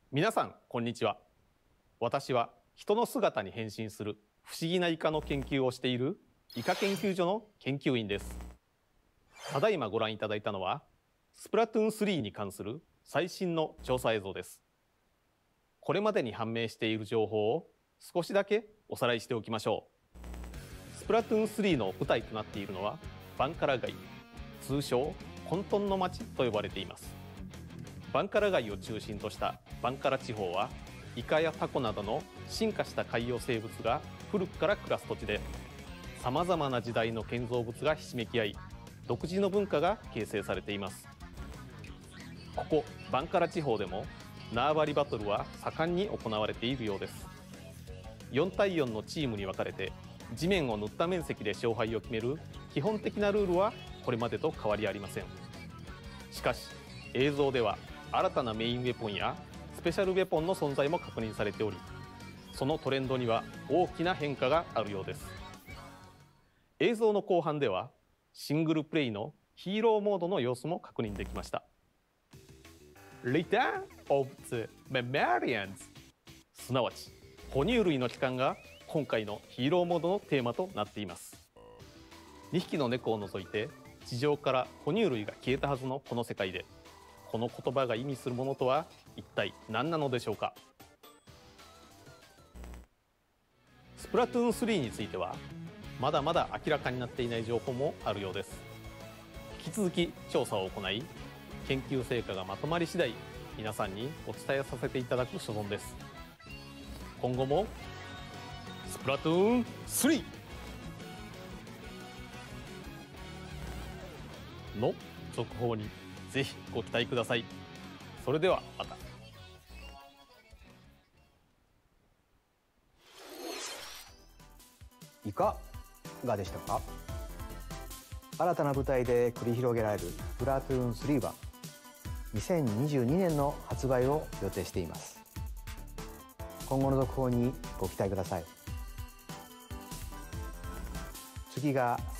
皆さん、こんにちは。私は人の姿に変身する不思議なイカの研究をしているイカ研究所の研究員です。ただいまご覧いただいたのは、スプラトゥーン3に関する最新の調査映像です。これまでに判明している情報を少しだけおさらいしておきましょう。スプラトゥーン3の舞台となっているのはバンカラ街、通称混沌の町と呼ばれています。バンカラ街を中心としたバンカラ地方はイカやタコなどの進化した海洋生物が古くから暮らす土地で、さまざまな時代の建造物がひしめき合い、独自の文化が形成されています。ここバンカラ地方でも縄張りバトルは盛んに行われているようです。4対4のチームに分かれて地面を塗った面積で勝敗を決める基本的なルールはこれまでと変わりありません。しかし映像では新たなメインウェポンやスペシャルウェポンの存在も確認されており、そのトレンドには大きな変化があるようです。映像の後半ではシングルプレイのヒーローモードの様子も確認できました。Return of the Mammalians、 すなわち哺乳類の帰還が今回のヒーローモードのテーマとなっています。2匹の猫を除いて地上から哺乳類が消えたはずのこの世界で、この言葉が意味するものとは一体何なのでしょうか。スプラトゥーン3についてはまだまだ明らかになっていない情報もあるようです。引き続き調査を行い、研究成果がまとまり次第皆さんにお伝えさせていただく所存です。今後もスプラトゥーン3の続報にぜひご期待ください。それではまた。 いかがでしたか。新たな舞台で繰り広げられるスプラトゥーン3は2022年の発売を予定しています。今後の続報にご期待ください。次が